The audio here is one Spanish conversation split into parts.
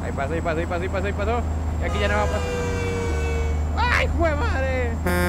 Ahí pasó, ahí pasó, ahí pasó, ahí pasó, ahí pasó. Y aquí ya no vamos. ¡Ay, jue madre!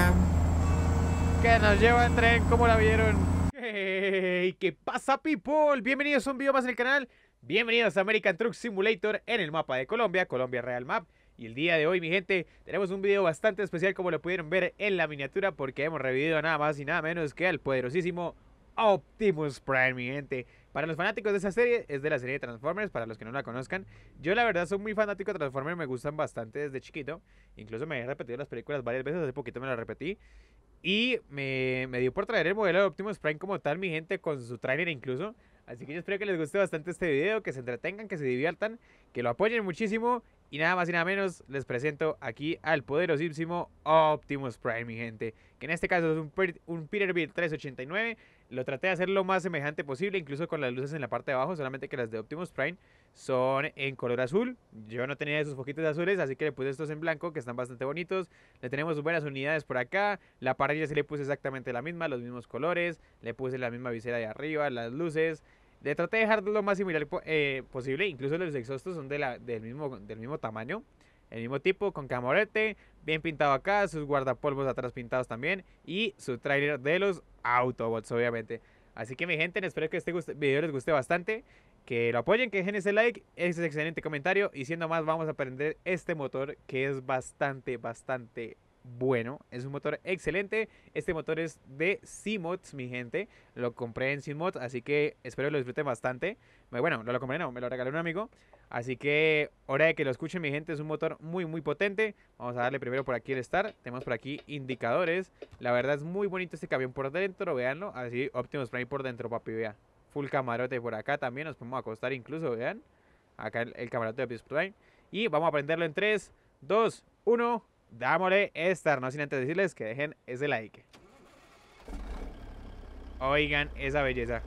Que nos lleva el tren, ¿cómo la vieron? Hey, ¿qué pasa, people? Bienvenidos a un video más en el canal. Bienvenidos a American Truck Simulator en el mapa de Colombia, Colombia Real Map. Y el día de hoy, mi gente, tenemos un video bastante especial, como lo pudieron ver en la miniatura, porque hemos revivido nada más y nada menos que al poderosísimo Optimus Prime, mi gente. Para los fanáticos de esa serie, es de la serie de Transformers, para los que no la conozcan. Yo la verdad soy muy fanático de Transformers, me gustan bastante desde chiquito. Incluso me he repetido las películas varias veces, hace poquito me las repetí. Y me dio por traer el modelo de Optimus Prime como tal, mi gente, con su tráiler incluso. Así que yo espero que les guste bastante este video, que se entretengan, que se diviertan, que lo apoyen muchísimo. Y nada más y nada menos, les presento aquí al poderosísimo Optimus Prime, mi gente. Que en este caso es un Peterbilt 389. Lo traté de hacer lo más semejante posible, incluso con las luces en la parte de abajo, solamente que las de Optimus Prime son en color azul. Yo no tenía esos foquitos azules, así que le puse estos en blanco, que están bastante bonitos. Le tenemos buenas unidades por acá. La parrilla sí le puse exactamente la misma, los mismos colores. Le puse la misma visera de arriba, las luces. Le traté de dejar lo más similar posible. Incluso los exhaustos son del mismo tamaño, el mismo tipo, con camorete, bien pintado acá, sus guardapolvos atrás pintados también, y su tráiler de los Autobots, obviamente. Así que, mi gente, espero que este video les guste bastante, que lo apoyen, que dejen ese like, ese excelente comentario, y siendo más, vamos a aprender este motor que es bastante bueno. Es un motor excelente. Este motor es de C-Mods, mi gente. Lo compré en C-Mods, así que espero que lo disfruten bastante. Bueno, no lo compré, no, me lo regaló un amigo. Así que hora de que lo escuchen, mi gente. Es un motor muy potente. Vamos a darle primero por aquí el start. Tenemos por aquí indicadores. La verdad es muy bonito este camión por dentro, véanlo. Así Optimus Prime por dentro, papi, vea. Full camarote por acá también. Nos podemos acostar incluso, vean. Acá el camarote de Optimus Prime. Y vamos a prenderlo en 3, 2, 1... Dámosle estar, no sin antes decirles que dejen ese like. Oigan esa belleza.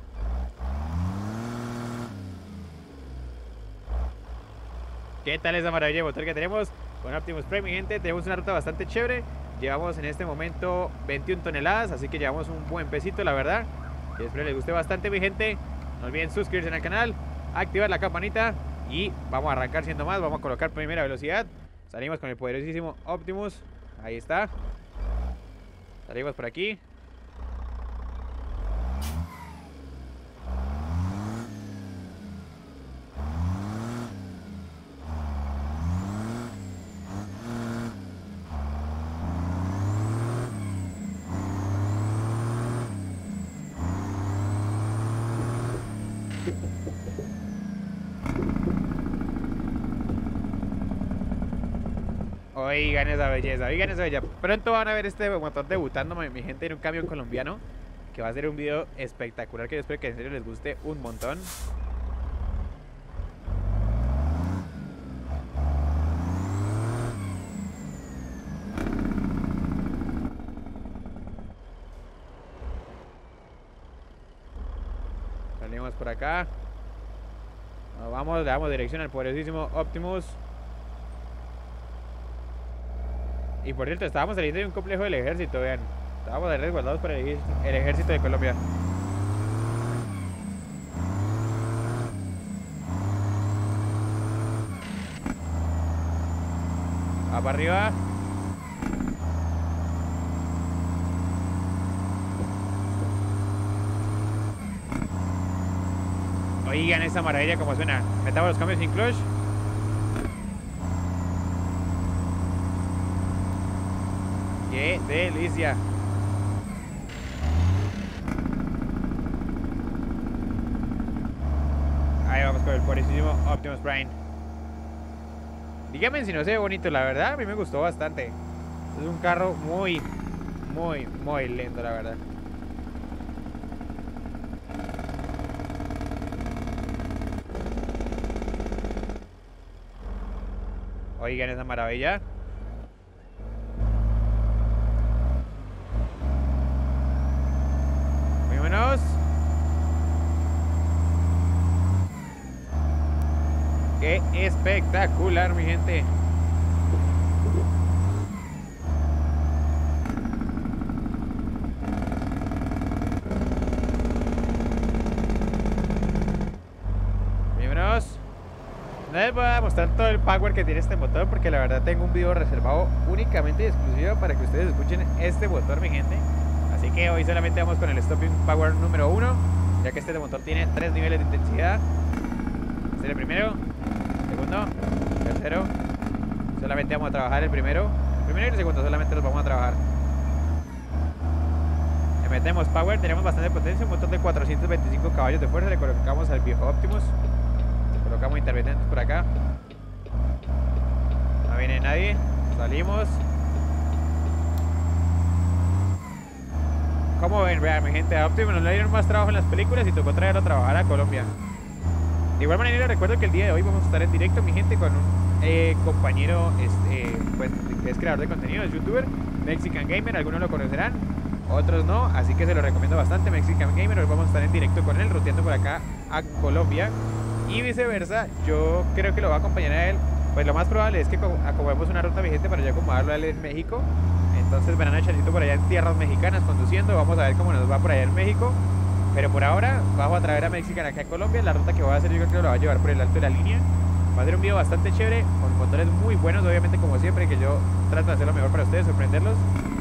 ¿Qué tal esa maravilla de motor que tenemos con Optimus Prime, mi gente? Tenemos una ruta bastante chévere. Llevamos en este momento 21 toneladas, así que llevamos un buen pesito, la verdad. Y espero les guste bastante, mi gente. No olviden suscribirse al canal, activar la campanita y vamos a arrancar siendo más. Vamos a colocar primera velocidad. Salimos con el poderosísimo Optimus. Ahí está. Salimos por aquí. Oigan esa belleza, oigan esa belleza. Pronto van a ver este motor debutando, mi gente, en un camión colombiano, que va a ser un video espectacular, que yo espero que en serio les guste un montón. Salimos por acá. Nos vamos, le damos dirección al poderosísimo Optimus. Y por cierto, estábamos saliendo de un complejo del ejército, vean. Estábamos resguardados por el ejército de Colombia. Va para arriba. Oigan esa maravilla como suena. Metamos los cambios sin clutch. ¡Qué delicia! Ahí vamos con el poderosísimo Optimus Prime. Díganme si no se ve bonito, la verdad, a mí me gustó bastante. Es un carro muy lindo, la verdad. Oigan esa maravilla. Vámonos. Qué espectacular, mi gente. les voy a mostrar todo el power que tiene este motor, porque la verdad tengo un video reservado únicamente y exclusivo para que ustedes escuchen este motor, mi gente. Así que hoy solamente vamos con el Stopping Power número 1, ya que este motor tiene 3 niveles de intensidad. Este es el primero, segundo, tercero. Solamente vamos a trabajar el primero y el segundo solamente los vamos a trabajar. Le metemos power, tenemos bastante potencia, un motor de 425 caballos de fuerza. Le colocamos al viejo Optimus. Colocamos intermitentes por acá. No viene nadie. Salimos. Como ven, vean mi gente, a Optimus no le dieron más trabajo en las películas y tocó traerlo a trabajar a Colombia. De igual manera recuerdo que el día de hoy vamos a estar en directo, mi gente, con un compañero pues, que es creador de contenido, es youtuber, Mexican Gamer. Algunos lo conocerán, otros no, así que se lo recomiendo bastante, Mexican Gamer. Hoy vamos a estar en directo con él, ruteando por acá a Colombia y viceversa. Yo creo que lo va a acompañar a él. Pues lo más probable es que acomodemos una ruta vigente para ya acomodarlo a él en México. Entonces verán a Chanito por allá en tierras mexicanas conduciendo. Vamos a ver cómo nos va por allá en México. Pero por ahora vamos a traer a Mexican acá a Colombia. La ruta que voy a hacer yo creo que lo va a llevar por el alto de la línea. Va a ser un video bastante chévere, con motores muy buenos, obviamente como siempre, que yo trato de hacer lo mejor para ustedes, sorprenderlos.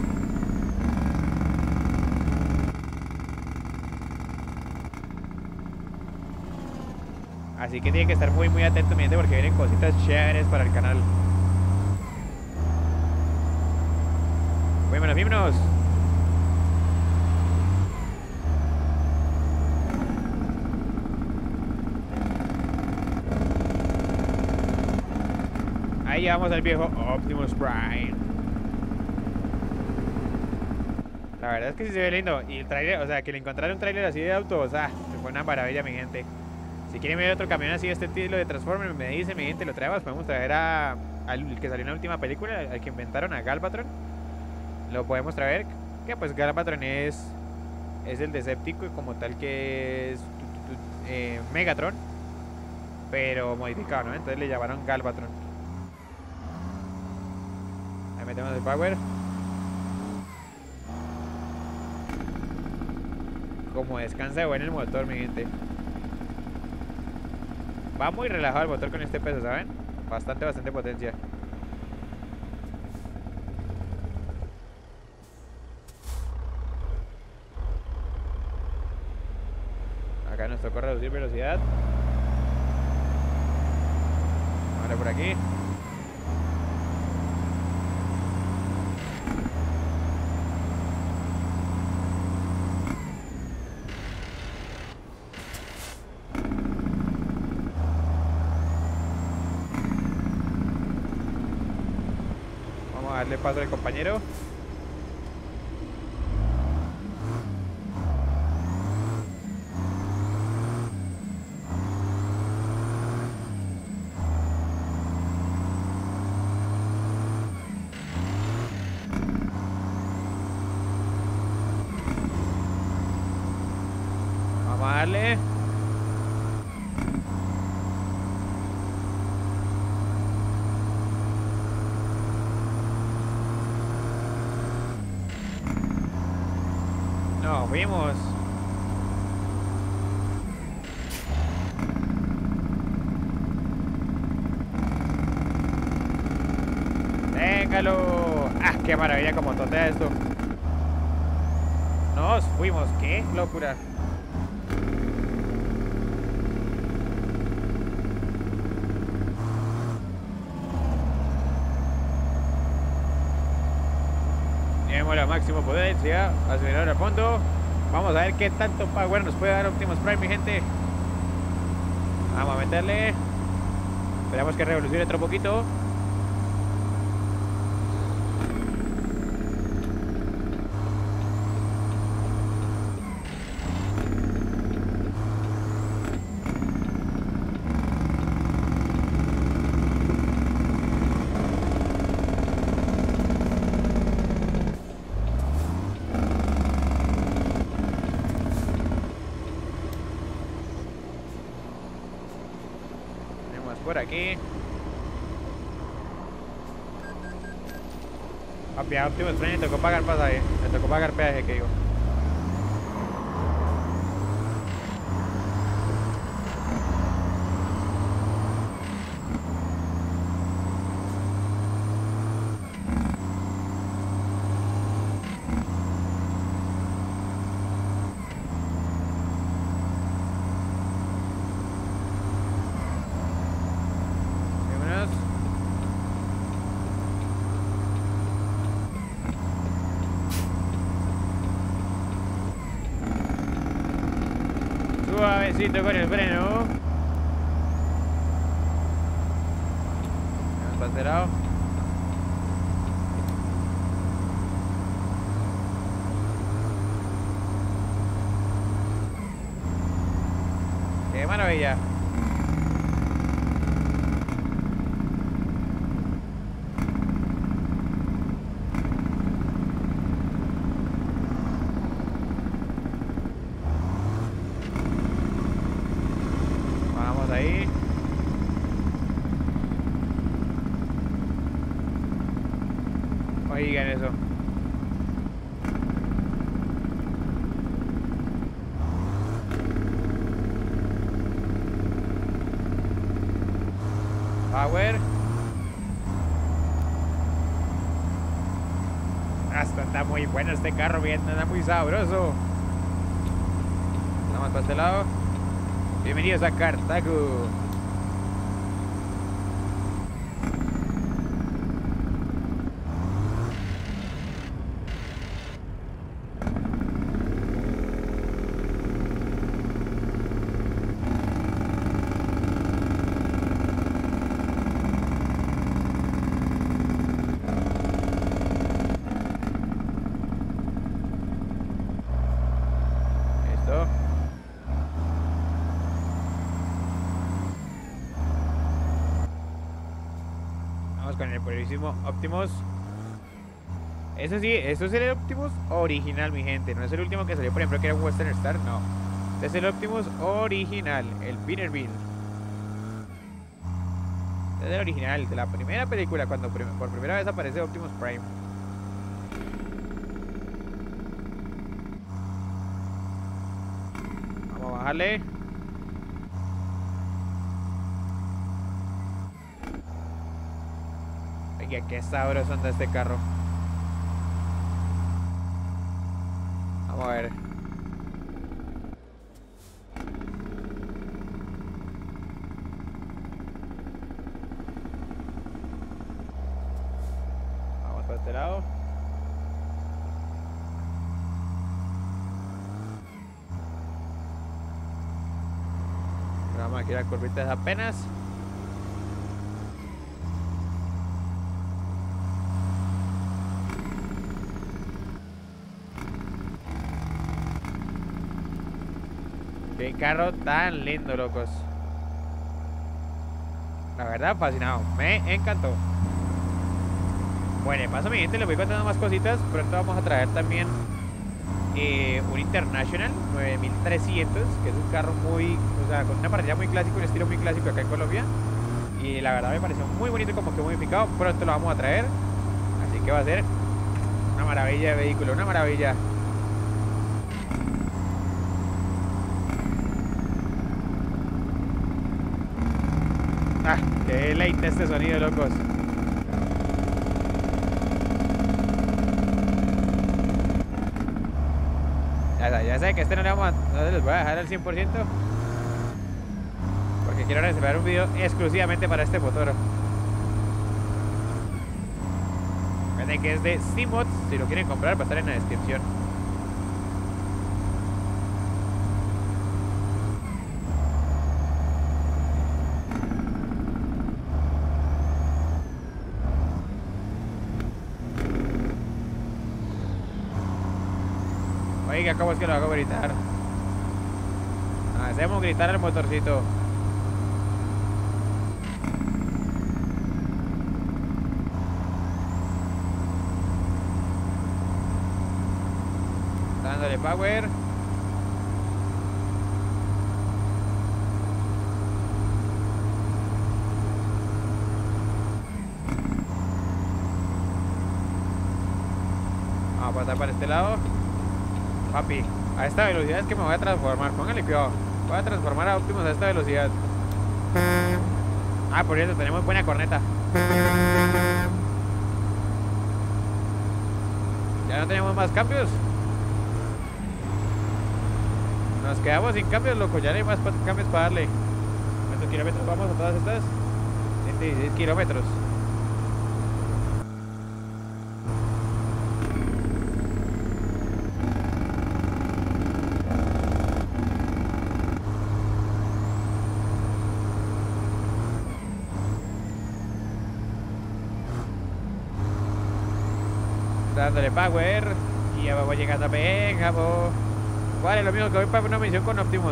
Así que tienen que estar muy atentos, mi gente, porque vienen cositas chéveres para el canal. Vámonos. Ahí llevamos al viejo Optimus Prime. La verdad es que sí se ve lindo. Y el trailer, o sea, que le encontraron un trailer así de auto, o sea, fue una maravilla, mi gente. Si quieren ver otro camión así de este estilo de Transformers, me dicen, mi gente, lo traemos. Podemos traer al que salió en la última película, al que inventaron, a Galvatron. Lo podemos traer. Que pues Galvatron es el Decepticon como tal, que es Megatron, pero modificado, ¿no? Entonces le llamaron Galvatron. Ahí metemos el power. Como descansa de bueno el motor, mi gente. Va muy relajado el motor con este peso, ¿saben? Bastante potencia. Acá nos tocó reducir velocidad. Ahora por aquí. Vamos a darle paso al compañero. Vamos a darle. Nos fuimos. Téngalo. Ah, qué maravilla como totea esto. Nos fuimos, qué locura. Tenemos la máxima potencia, acelerador a fondo. Vamos a ver qué tanto power nos puede dar Optimus Prime, mi gente. Vamos a meterle. Esperamos que revolucione otro poquito. Por aquí. Papi, a Optimus Prime le tocó pagar pasaje. Le tocó pagar peaje, que digo. motorcito con el freno. Vamos para este lado. ¡Qué maravilla! Vamos ahí. Oigan eso. Power. Hasta está muy bueno este carro, bien, anda muy sabroso. Vamos para este lado. Bienvenidos a Cartago. Con el purísimo Optimus. Eso sí, esto es el Optimus original, mi gente. No es el último que salió, por ejemplo, que era un Western Star, no. Este es el Optimus original, el Peterbilt. Este es el original, de la primera película, cuando por primera vez aparece Optimus Prime. Vamos a bajarle. Qué sabroso anda este carro. Vamos a ver. Vamos para este lado. Vamos aquí a las curvitas apenas. Qué carro tan lindo, locos. La verdad, fascinado. Me encantó. Bueno, de paso, mi gente, les voy contando más cositas. Pronto vamos a traer también un International 9300, que es un carro muy, o sea, con una parrilla muy clásica, un estilo muy clásico acá en Colombia. Y la verdad me pareció muy bonito, como que modificado. Pronto lo vamos a traer. Así que va a ser una maravilla de vehículo, una maravilla. Ah, qué deleite este sonido, locos. Ya sé que este no les voy a dejar al 100%, porque quiero reservar un video exclusivamente para este motor. Recuerden que es de SteamMods. Si lo quieren comprar va a estar en la descripción. Oiga, ¿cómo es que lo hago gritar? Hacemos gritar al motorcito. Dándole power. Vamos a pasar para este lado. Papi, a esta velocidad es que me voy a transformar. Póngale cuidado. Voy a transformar a Optimus a esta velocidad. Ah, por cierto, tenemos buena corneta. Ya no tenemos más cambios. Nos quedamos sin cambios, loco. Ya no hay más cambios para darle. ¿Cuántos kilómetros vamos a todas estas? 116 kilómetros. Dándole power. Y ya vamos llegando a Pénjamo. Vale, lo mismo que voy para una misión con Optimus.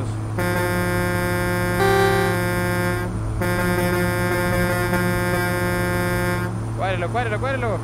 Cuádrelo, cuádrelo, cuádrelo.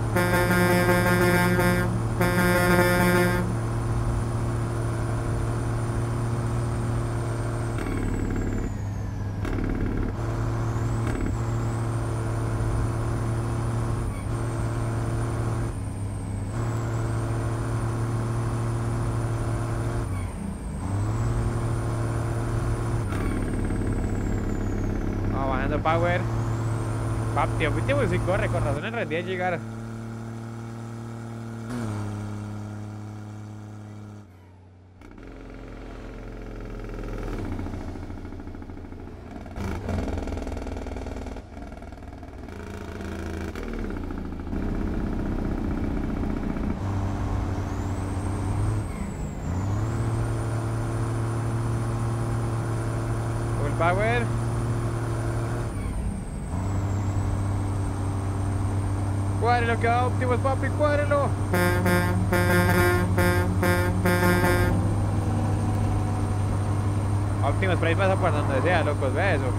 Vamos bajando power. Tío, Optimus sí corre, con razón en realidad llegar. Full power. Cuádrelo que va Optimus, papi, cuádrelo. Optimus Prime pasa por donde sea, locos, ve eso.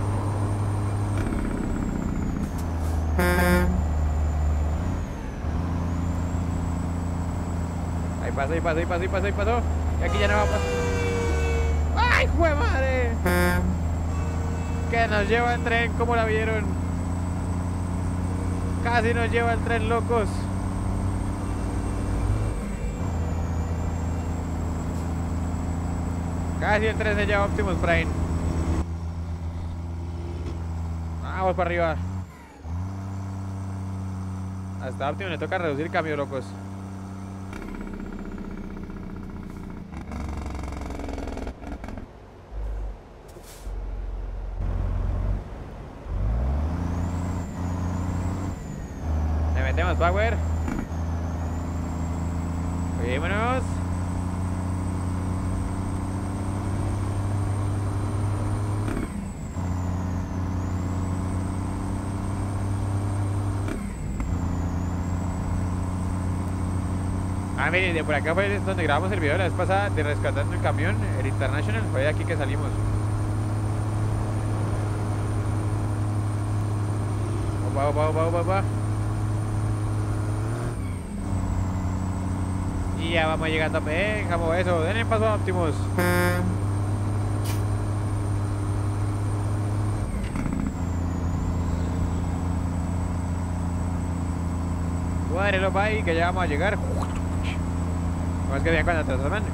Ahí pasa, ahí pasa, ahí pasa, ahí pasa, ahí pasó. Y aquí ya no va a pasar. ¡Ay, jue madre! Que nos lleva el tren, ¿cómo la vieron? Casi nos lleva el tren, locos. Casi el tren se lleva Optimus Prime. Vamos para arriba. Hasta Optimus le toca reducir cambio, locos. Le metemos power. Vámonos. Ah, miren, de por acá fue donde grabamos el video la vez pasada de rescatando el camión, el International. Fue de aquí que salimos. Opa, opa, opa, opa, opa. Y ya vamos llegando a Pénjamo, eso. Denle paso a Optimus. Cuádrelo, bye, que ya vamos a llegar. ¿Cómo es que vean cuando transforman?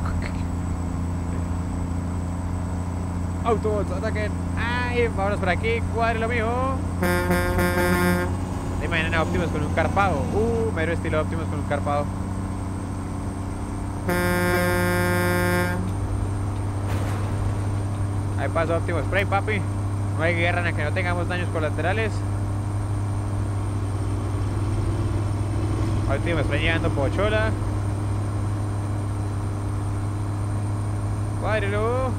Autobots, ataquen. Ay, vámonos por aquí. Cuádrelo, mijo. ¿Se imaginan a Optimus con un carpado? Mero estilo Optimus con un carpado. Ahí pasó Optimus Prime, papi. No hay guerra en la que no tengamos daños colaterales. Optimus Prime llegando pochola. Cuádrelo.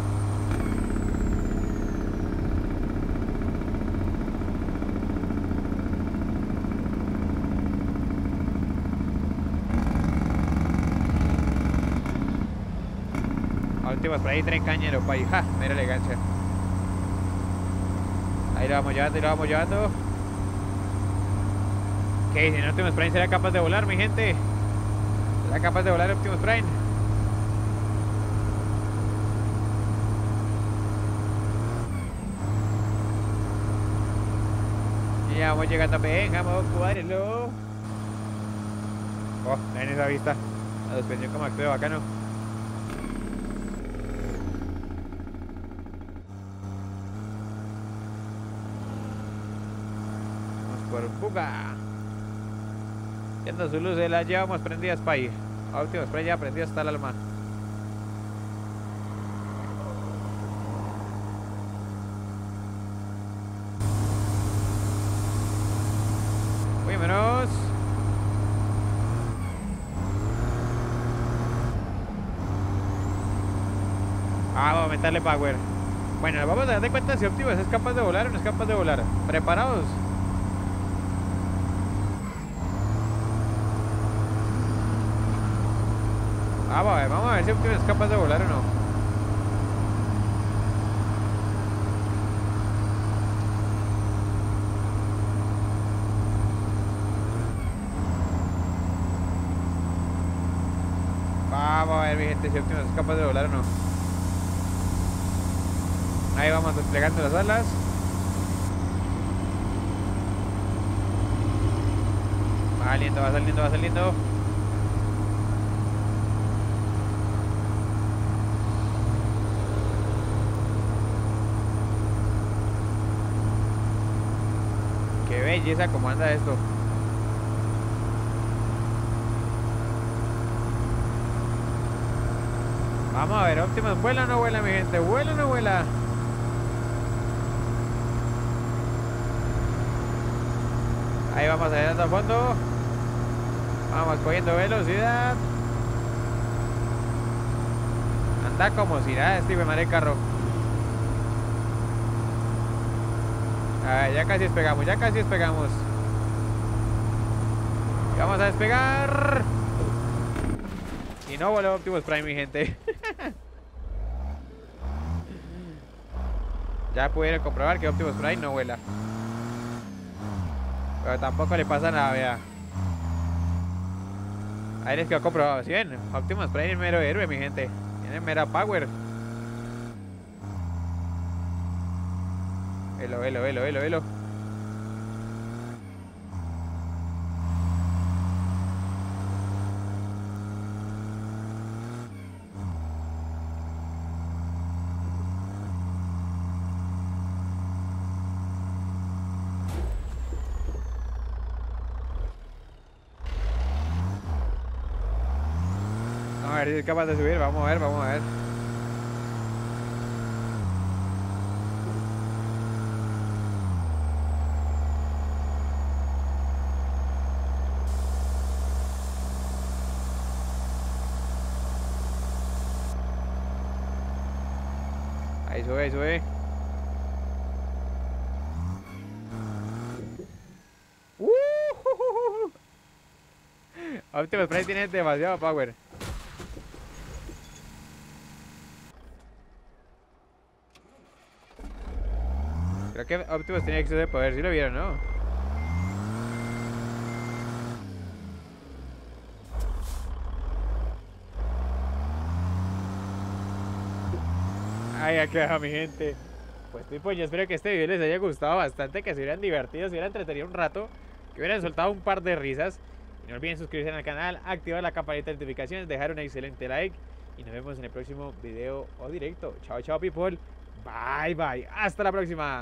Optimus Prime, tren cañero, pa' hija, mera elegancia. Ahí lo vamos llevando, ahí lo vamos llevando. ¿Qué dicen? Optimus Prime será capaz de volar, mi gente. ¿Será capaz de volar Optimus Prime? Y ya vamos llegando a Pénjamo, cuádrelo. Oh, miren esa vista. La suspensión como actúa bacano. Por fuga. Yendo su luz, las llevamos prendidas para ahí. Optimus Prime ya prendido hasta el alma. Vámonos. Vamos a meterle power. Bueno, vamos a dar de cuenta si Optimus es capaz de volar o no es capaz de volar. ¿Preparados? Vamos a ver si Optimus es capaz de volar o no. Vamos a ver, mi gente, si Optimus es capaz de volar o no. Ahí vamos desplegando las alas. Va saliendo, va saliendo, va saliendo. Qué belleza como anda esto. Vamos a ver, Optimus, ¿vuela o no vuela, mi gente? ¿Vuela o no vuela? Ahí vamos acelerando a fondo. Vamos cogiendo velocidad. Anda como si nada este hijo de madre carro. A ver, ya casi despegamos, ya casi despegamos. Y vamos a despegar. Y no voló Optimus Prime, mi gente. Ya pudieron comprobar que Optimus Prime no vuela. Pero tampoco le pasa nada, vea. Ahí les quedó comprobado. ¿Sí ven? Optimus Prime es mero héroe, mi gente. Tiene mera power. Velo, velo, velo, velo, velo. Vamos a ver si es capaz de subir. Vamos a ver, vamos a ver. Ahí sube, ahí sube. Optimus Prime tiene demasiado power. Creo que Optimus tenía exceso de poder, si lo vieron, ¿no? Ay, ya queda mi gente. Pues tipo, yo espero que este video les haya gustado bastante, que se hubieran divertido, se hubieran entretenido un rato, que hubieran soltado un par de risas. Y no olviden suscribirse al canal, activar la campanita de notificaciones, dejar un excelente like. Y nos vemos en el próximo video o directo. Chao, chao, people. Bye, bye. Hasta la próxima.